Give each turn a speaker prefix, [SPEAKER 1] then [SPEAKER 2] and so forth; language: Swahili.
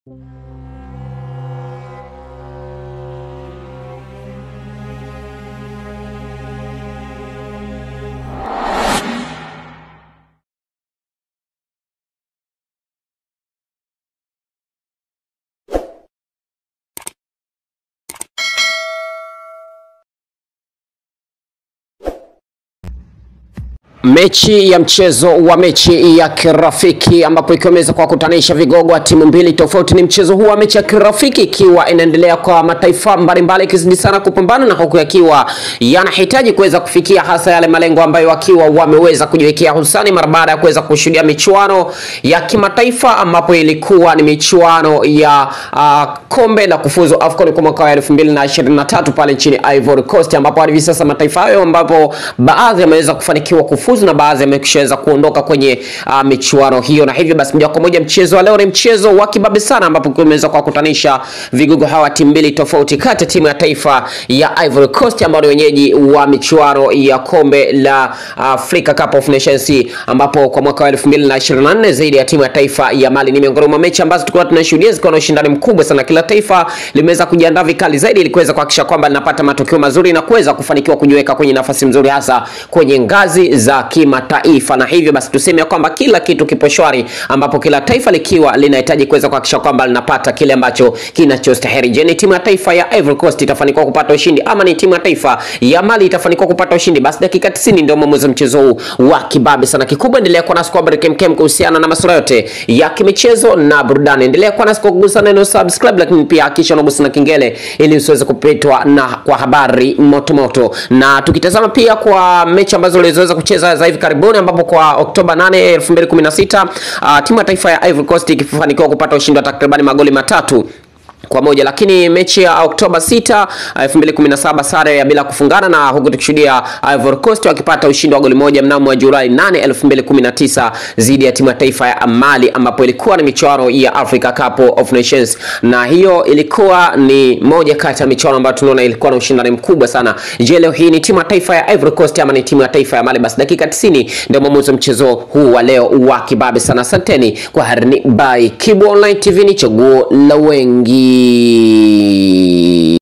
[SPEAKER 1] Mechi ya mechi ya kirafiki ambapo ikiweza kwa kutanisha vigogo wa timu mbili tofauti. Ni mchezo huu wa mechi ya kirafiki ikiwa inaendelea kwa mataifa mbalimbali kizidi sana kupambana na huku yakiwa yanahitaji kuweza kufikia hasa yale malengo ambayo wakiwa wameweza kujiwekea hususani mara baada ya kuweza kushuhudia michuano ya kimataifa ambapo ilikuwa ni michuano ya kombe la kufuzu AFCON kwa mwaka wa 2023 pale nchini Ivory Coast, ambapo hivi sasa mataifa hayo ambapo baadhi yameweza kufanikiwa kufuzu na baadhi yameshaweza kuondoka kwenye michuano hiyo. Na hivyo basi moja kwa moja mchezo wa leo ni mchezo wa kibabe sana ambapo kumeweza kwa kutanisha vigogo hawa timu mbili tofauti, kati ya timu ya taifa ya Ivory Coast ambao ni wenyeji wa michuano ya kombe la Africa Cup of Nations ambapo kwa mwaka wa 2024 zaidi ya timu ya taifa ya Mali. Ni miongoni mwa mechi ambazo tulikuwa tunashuhudia zikiwa na ushindani mkubwa sana. Kila taifa limeweza kujiandaa vikali zaidi ili kuweza kuhakikisha kwamba linapata matokeo mazuri na kuweza kufanikiwa kujiweka kwenye nafasi nzuri hasa kwenye ngazi za kimataifa. Na hivyo basi tuseme kwamba kila kitu kipo shwari ambapo kila taifa likiwa linahitaji kuweza kuhakikisha kwamba linapata kile ambacho kinachostahili. Je, ni timu ya taifa ya Ivory Coast itafanikiwa kupata ushindi ama ni timu ya taifa ya Mali itafanikiwa kupata ushindi? Basi dakika 90 ndio mwamuzi mchezo huu wa kibabe sana. Kikubwa endelea kuwa nasi kwa habari kemkem kuhusiana na masuala yote ya kimichezo na burudani. Endelea kuwa nasi kwa kugusa neno subscribe, lakini pia hakikisha unagusa na kengele ili usiweze kupitwa na kwa habari moto. Na tukitazama pia kwa mechi ambazo zilizoweza kucheza za hivi karibuni ambapo kwa Oktoba 8, 2016 timu ya taifa ya Ivory Coast ikifanikiwa kupata ushindi wa takriban magoli 3-1, lakini mechi ya Oktoba 6, 2017 sare ya bila kufungana, na huku tukishuhudia Ivory Coast wakipata ushindi wa goli 1 mnamo Julai 8, 2019 dhidi ya timu ya taifa ya Mali ambapo ilikuwa ni michuano ya Africa Cup of Nations. Na hiyo ilikuwa ni moja kati ya michuano ambayo tunaona ilikuwa na ushindani mkubwa sana. Je, leo hii ni timu ya taifa ya Ivory Coast ama ni timu ya taifa ya Mali? Basi dakika 90 ndio mwamuzi mchezo huu wa leo wa kibabe sana. Asanteni kwa harini by Kibu Online TV, ni chaguo la wengi.